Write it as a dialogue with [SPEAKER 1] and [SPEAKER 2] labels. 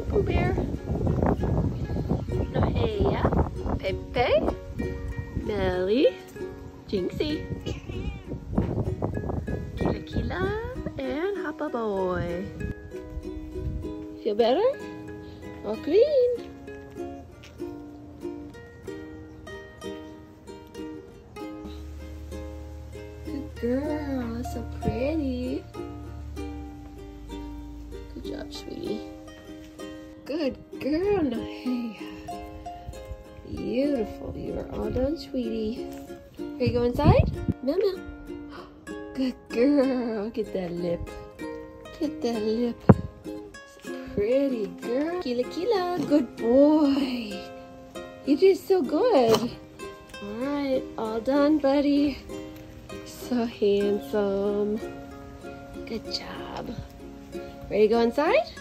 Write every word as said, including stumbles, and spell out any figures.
[SPEAKER 1] Pooh Bear. Nohea, Pepe, Melly, Jinxie, Kila Kila, and Hoppa Boy. Feel better? All clean. Good girl, so pretty. Good job, sweetie. Good girl, Nohea. Beautiful. You are all done, sweetie. Ready to go inside? Meow meow. Good girl. Get that lip. Get that lip. Pretty girl. Kila Kila. Good boy. You did so good. Alright, all done, buddy. So handsome. Good job. Ready to go inside?